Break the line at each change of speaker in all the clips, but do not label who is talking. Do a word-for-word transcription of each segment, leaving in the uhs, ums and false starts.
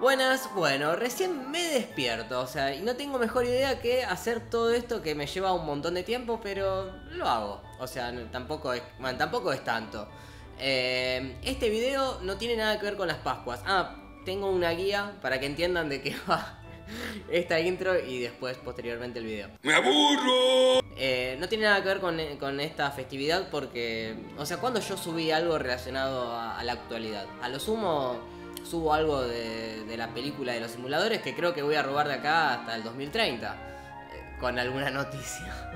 Buenas, bueno, recién me despierto, o sea, y no tengo mejor idea que hacer todo esto que me lleva un montón de tiempo, pero lo hago. O sea, no, tampoco, es, bueno, tampoco es tanto. Eh, este video no tiene nada que ver con las Pascuas. Ah, tengo una guía para que entiendan de qué va esta intro y después, posteriormente, el video.
¡Me aburro!
Eh, no tiene nada que ver con, con esta festividad porque, o sea, cuando yo subí algo relacionado a, a la actualidad, a lo sumo subo algo de, de la película de los simuladores que creo que voy a robar de acá hasta el dos mil treinta, eh, con alguna noticia.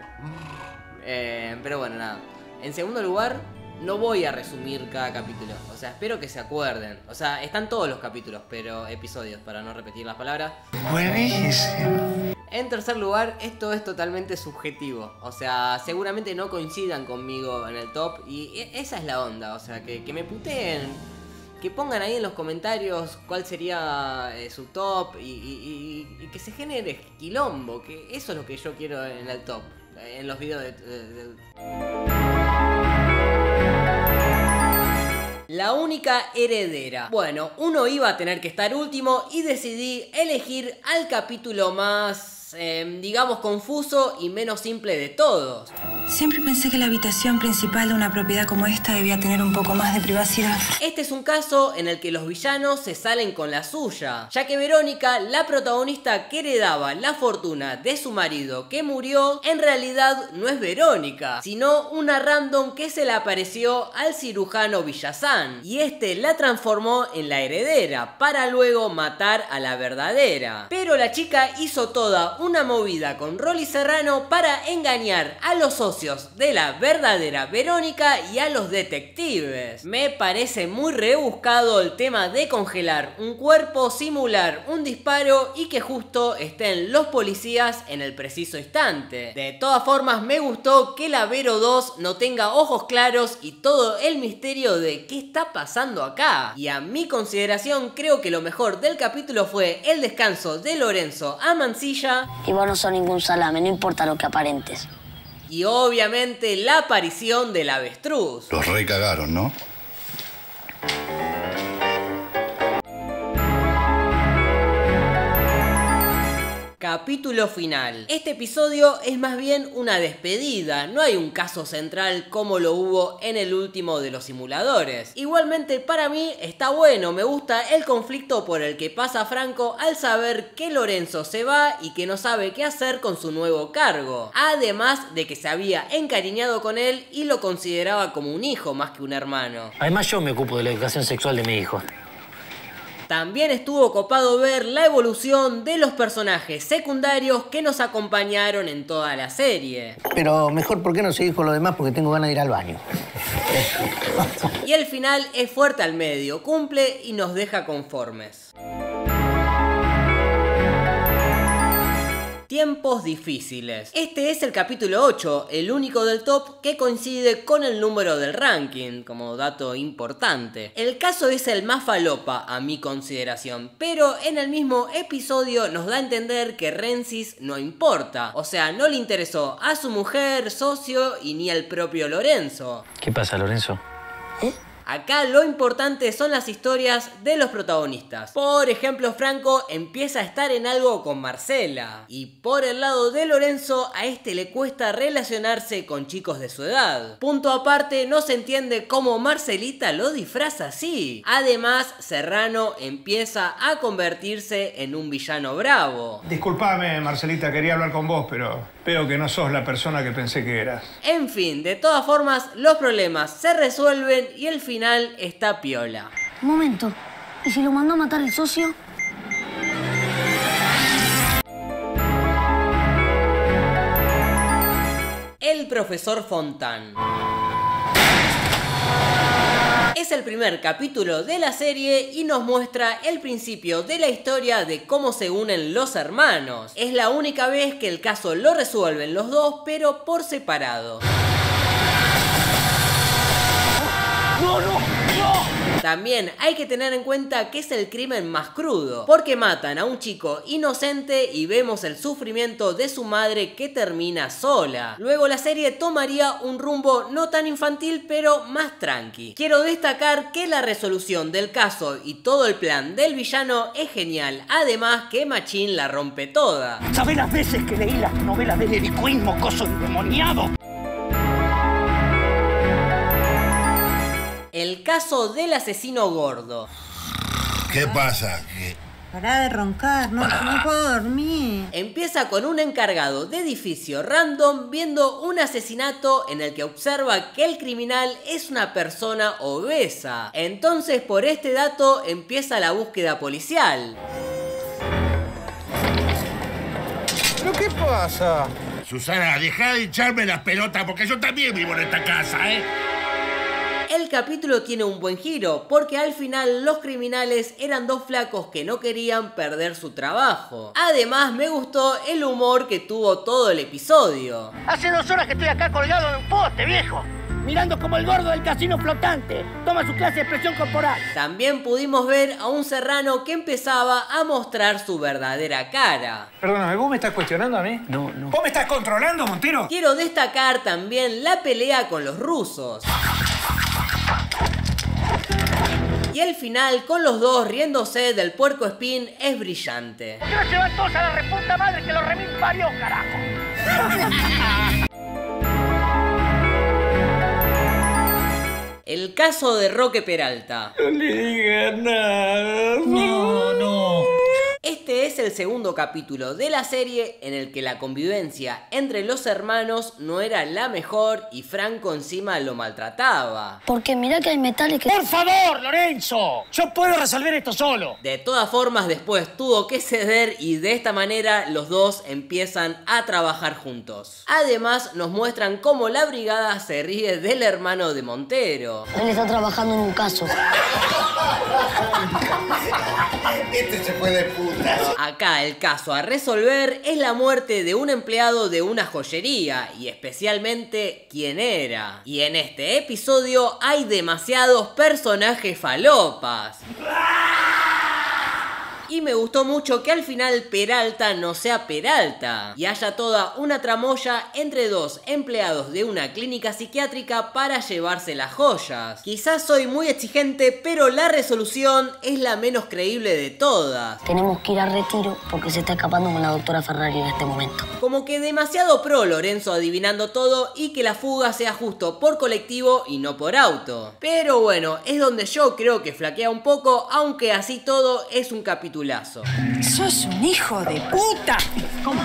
eh, pero bueno, nada. En segundo lugar, no voy a resumir cada capítulo, o sea, espero que se acuerden. O sea, están todos los capítulos, pero episodios, para no repetir las palabras.
Buenísimo.
En tercer lugar, esto es totalmente subjetivo. O sea, seguramente no coincidan conmigo en el top. Y esa es la onda, o sea, que, que me puteen. Que pongan ahí en los comentarios cuál sería eh, su top y, y, y, y que se genere quilombo. Que eso es lo que yo quiero en el top, en los videos de... de, de... La única heredera. Bueno, uno iba a tener que estar último y decidí elegir al capítulo más, eh, digamos, confuso y menos simple de todos.
Siempre pensé que la habitación principal de una propiedad como esta debía tener un poco más de privacidad.
Este es un caso en el que los villanos se salen con la suya, ya que Verónica, la protagonista que heredaba la fortuna de su marido que murió, en realidad no es Verónica, sino una random que se le apareció al cirujano Villazán, y este la transformó en la heredera, para luego matar a la verdadera. Pero la chica hizo toda una movida con Rolly Serrano para engañar a los socios de la verdadera Verónica y a los detectives. Me parece muy rebuscado el tema de congelar un cuerpo, simular un disparo y que justo estén los policías en el preciso instante. De todas formas, me gustó que la Vero dos no tenga ojos claros y todo el misterio de qué está pasando acá. Y a mi consideración, creo que lo mejor del capítulo fue el descanso de Lorenzo a Mansilla.
Y vos no sos ningún salame, no importa lo que aparentes.
Y obviamente la aparición del avestruz.
Los recagaron, ¿no?
Capítulo final. Este episodio es más bien una despedida, no hay un caso central como lo hubo en el último de los simuladores. Igualmente para mí está bueno, me gusta el conflicto por el que pasa Franco al saber que Lorenzo se va y que no sabe qué hacer con su nuevo cargo. Además de que se había encariñado con él y lo consideraba como un hijo más que un hermano.
Además yo me ocupo de la educación sexual de mi hijo.
También estuvo copado ver la evolución de los personajes secundarios que nos acompañaron en toda la serie.
Pero mejor, ¿por qué no seguís con lo demás? Porque tengo ganas de ir al baño.
Y el final es fuerte al medio, cumple y nos deja conformes. Tiempos difíciles. Este es el capítulo ocho, el único del top que coincide con el número del ranking, como dato importante. El caso es el más falopa a mi consideración, pero en el mismo episodio nos da a entender que Rensis no importa. O sea, no le interesó a su mujer, socio y ni al propio Lorenzo.
¿Qué pasa, Lorenzo?
¿Eh?
Acá lo importante son las historias de los protagonistas. Por ejemplo, Franco empieza a estar en algo con Marcela. Y por el lado de Lorenzo, a este le cuesta relacionarse con chicos de su edad. Punto aparte, no se entiende cómo Marcelita lo disfraza así. Además, Serrano empieza a convertirse en un villano bravo.
Disculpame, Marcelita, quería hablar con vos, pero veo que no sos la persona que pensé que eras.
En fin, de todas formas, los problemas se resuelven y el final está piola.
Un momento, ¿y si lo mandó a matar el socio?
El profesor Fontán. Es el primer capítulo de la serie y nos muestra el principio de la historia de cómo se unen los hermanos. Es la única vez que el caso lo resuelven los dos, pero por separado.
¡No, no, no!
También hay que tener en cuenta que es el crimen más crudo, porque matan a un chico inocente y vemos el sufrimiento de su madre que termina sola. Luego la serie tomaría un rumbo no tan infantil pero más tranqui. Quiero destacar que la resolución del caso y todo el plan del villano es genial, además que Machín la rompe toda.
¿Sabés las veces que leí las novelas del helicoísmo coso endemoniado?
El caso del asesino gordo.
¿Qué pasa? ¿Qué?
Pará de roncar, no, no puedo dormir.
Empieza con un encargado de edificio random viendo un asesinato en el que observa que el criminal es una persona obesa. Entonces por este dato empieza la búsqueda policial.
¿Pero qué pasa?
Susana, dejá de hincharme las pelotas porque yo también vivo en esta casa, ¿eh?
El capítulo tiene un buen giro, porque al final los criminales eran dos flacos que no querían perder su trabajo. Además me gustó el humor que tuvo todo el episodio.
Hace dos horas que estoy acá colgado en un poste, viejo. Mirando como el gordo del casino flotante toma su clase de expresión corporal.
También pudimos ver a un Serrano que empezaba a mostrar su verdadera cara.
Perdóname, ¿vos me estás cuestionando a mí?
No, no.
¿Vos me estás controlando, Montero?
Quiero destacar también la pelea con los rusos. Y el final con los dos riéndose del puerco espín es brillante.
¿Por qué no se van todos a la reputa madre que los remil parió, carajo?
El caso de Roque Peralta.
No le digas nada.
No, no.
Este es el segundo capítulo de la serie en el que la convivencia entre los hermanos no era la mejor y Franco encima lo maltrataba.
Porque mirá que hay metales que...
¡Por favor, Lorenzo! Yo puedo resolver esto solo.
De todas formas después tuvo que ceder y de esta manera los dos empiezan a trabajar juntos. Además nos muestran cómo la brigada se ríe del hermano de Montero.
Él está trabajando en un caso.
Este se fue de puta.
Acá el caso a resolver es la muerte de un empleado de una joyería y especialmente quién era. Y en este episodio hay demasiados personajes falopas. Y me gustó mucho que al final Peralta no sea Peralta y haya toda una tramoya entre dos empleados de una clínica psiquiátrica para llevarse las joyas. Quizás soy muy exigente, pero la resolución es la menos creíble de todas.
Tenemos que ir a retiro porque se está escapando con la doctora Ferrari en este momento.
Como que demasiado pro Lorenzo adivinando todo y que la fuga sea justo por colectivo y no por auto. Pero bueno, es donde yo creo que flaquea un poco, aunque así todo es un capítulo.
¡Sos un hijo de puta! ¿Cómo?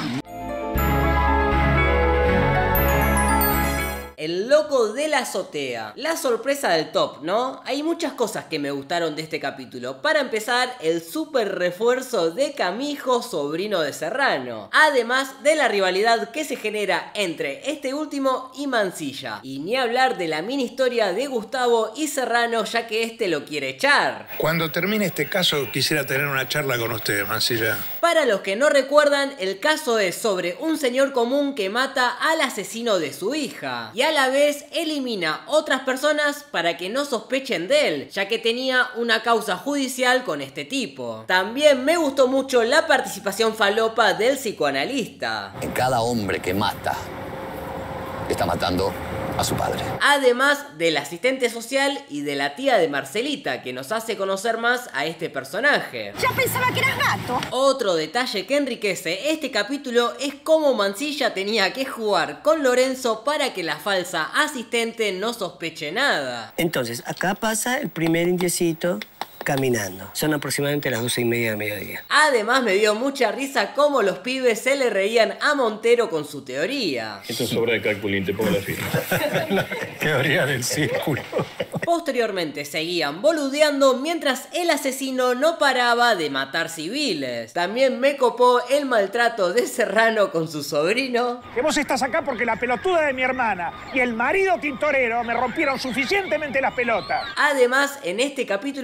El loco de la azotea. La sorpresa del top, ¿no? Hay muchas cosas que me gustaron de este capítulo. Para empezar, el super refuerzo de Camijo, sobrino de Serrano. Además de la rivalidad que se genera entre este último y Mansilla. Y ni hablar de la mini historia de Gustavo y Serrano, ya que este lo quiere echar.
Cuando termine este caso, quisiera tener una charla con usted, Mansilla.
Para los que no recuerdan, el caso es sobre un señor común que mata al asesino de su hija. Y a la vez elimina otras personas para que no sospechen de él, ya que tenía una causa judicial con este tipo. También me gustó mucho la participación falopa del psicoanalista.
En cada hombre que mata, está matando a su padre.
Además del asistente social y de la tía de Marcelita, que nos hace conocer más a este personaje.
Ya pensaba que eras gato.
Otro detalle que enriquece este capítulo es cómo Mansilla tenía que jugar con Lorenzo para que la falsa asistente no sospeche nada.
Entonces, acá pasa el primer indiecito caminando. Son aproximadamente las doce y media de mediodía.
Además me dio mucha risa cómo los pibes se le reían a Montero con su teoría.
Esto es obra de Calculín, te pongo la firma.
Teoría del círculo.
Posteriormente seguían boludeando mientras el asesino no paraba de matar civiles. También me copó el maltrato de Serrano con su sobrino.
Que vos estás acá porque la pelotuda de mi hermana y el marido tintorero me rompieron suficientemente las pelotas.
Además, en este capítulo se da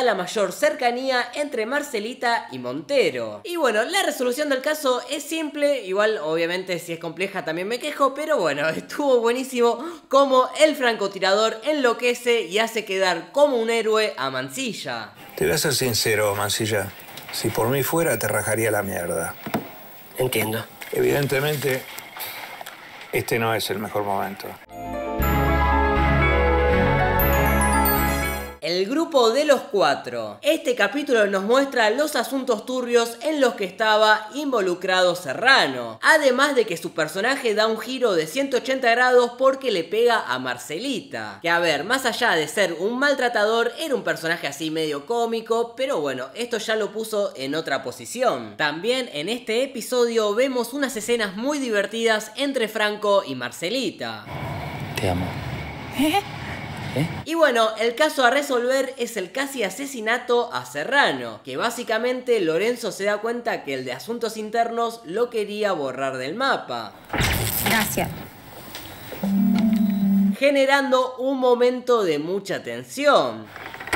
la mayor cercanía entre Marcelita y Montero. Y bueno, la resolución del caso es simple, igual obviamente si es compleja también me quejo, pero bueno, estuvo buenísimo como el francotirador enloquece y hace quedar como un héroe a Mansilla.
Te voy a ser sincero, Mansilla. Si por mí fuera, te rajaría la mierda.
Entiendo.
Evidentemente, este no es el mejor momento.
El grupo de los cuatro. Este capítulo nos muestra los asuntos turbios en los que estaba involucrado Serrano. Además de que su personaje da un giro de ciento ochenta grados porque le pega a Marcelita. Que a ver, más allá de ser un maltratador, era un personaje así medio cómico, pero bueno, esto ya lo puso en otra posición. También en este episodio vemos unas escenas muy divertidas entre Franco y Marcelita.
Te amo.
¿Eh? ¿Eh? Y bueno, el caso a resolver es el casi asesinato a Serrano, que básicamente Lorenzo se da cuenta que el de asuntos internos lo quería borrar del mapa.
Gracias.
Generando un momento de mucha tensión.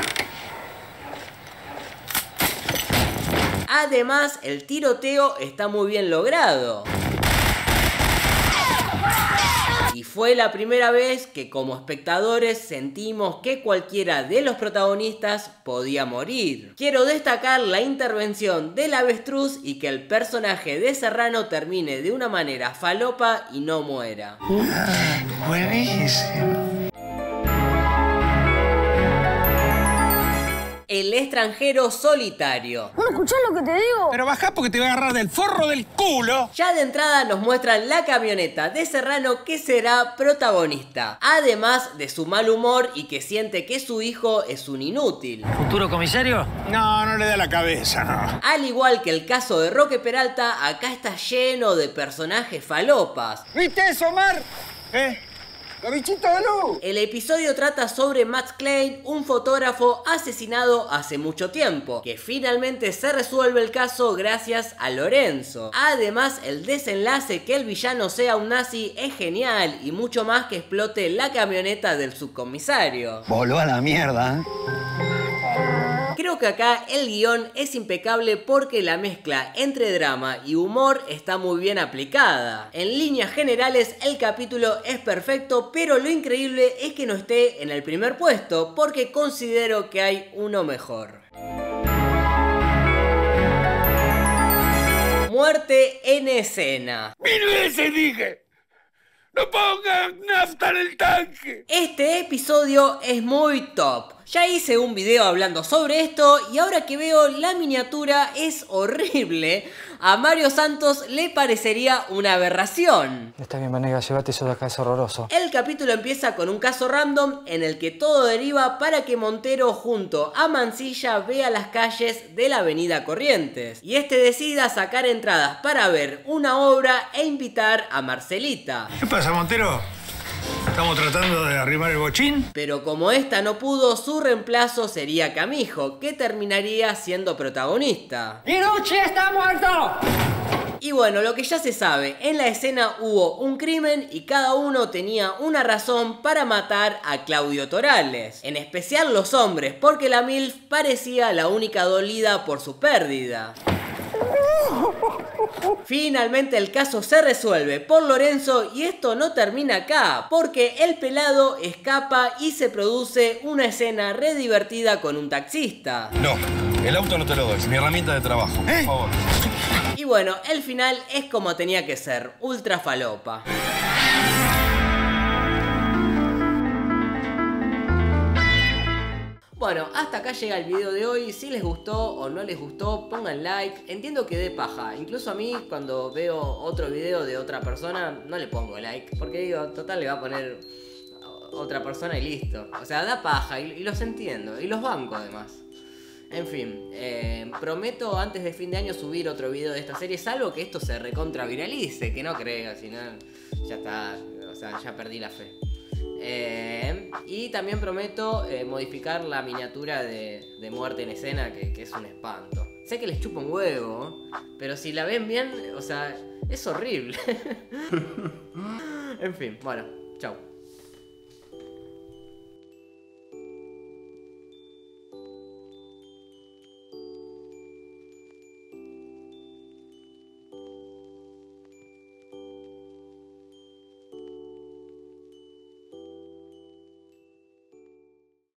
Además, el tiroteo está muy bien logrado. Y fue la primera vez que como espectadores sentimos que cualquiera de los protagonistas podía morir. Quiero destacar la intervención del avestruz y que el personaje de Serrano termine de una manera falopa y no muera.
Ah, buenísimo.
El extranjero solitario.
¿No escuchás lo que te digo?
Pero bajá porque te voy a agarrar del forro del culo.
Ya de entrada nos muestran la camioneta de Serrano que será protagonista. Además de su mal humor y que siente que su hijo es un inútil.
¿Futuro comisario?
No, no le da la cabeza, no.
Al igual que el caso de Roque Peralta, acá está lleno de personajes falopas.
¿Viste eso, Omar? ¿Eh? ¡Los bichitos de luz!
El episodio trata sobre Max Klein, un fotógrafo asesinado hace mucho tiempo, que finalmente se resuelve el caso gracias a Lorenzo. Además, el desenlace que el villano sea un nazi es genial y mucho más que explote la camioneta del subcomisario.
Voló a la mierda, ¿eh?
Creo que acá el guión es impecable porque la mezcla entre drama y humor está muy bien aplicada. En líneas generales el capítulo es perfecto, pero lo increíble es que no esté en el primer puesto porque considero que hay uno mejor. Muerte en escena.
¡Mil veces dije! ¡No pongan nafta en el tanque!
Este episodio es muy top. Ya hice un video hablando sobre esto y ahora que veo la miniatura es horrible. A Mario Santos le parecería una aberración.
Está bien, Vanega, llévate eso de acá, es horroroso.
El capítulo empieza con un caso random en el que todo deriva para que Montero junto a Mansilla vea las calles de la avenida Corrientes. Y este decida sacar entradas para ver una obra e invitar a Marcelita.
¿Qué pasa, Montero? ¿Estamos tratando de arrimar el bochín?
Pero como esta no pudo, su reemplazo sería Camijo, que terminaría siendo protagonista.
¡Pirucci está muerto!
Y bueno, lo que ya se sabe, en la escena hubo un crimen y cada uno tenía una razón para matar a Claudio Torales. En especial los hombres, porque la MILF parecía la única dolida por su pérdida. Finalmente el caso se resuelve por Lorenzo y esto no termina acá, porque el pelado escapa y se produce una escena re divertida con un taxista.
No, el auto no te lo doy, es mi herramienta de trabajo, por
¿Eh?
favor.
Y bueno, el final es como tenía que ser, ultra falopa. Bueno, hasta acá llega el video de hoy. Si les gustó o no les gustó, pongan like. Entiendo que dé paja. Incluso a mí, cuando veo otro video de otra persona, no le pongo like. Porque digo, total, le va a poner otra persona y listo. O sea, da paja y, y los entiendo. Y los banco además. En fin, eh, prometo antes de fin de año subir otro video de esta serie. Salvo que esto se recontra viralice. Que no creo, si no, ya está. O sea, ya perdí la fe. Eh, y también prometo eh, modificar la miniatura de, de Muerte en Escena, que, que es un espanto. Sé que les chupa un huevo, pero si la ven bien, o sea, es horrible. En fin, bueno, chau.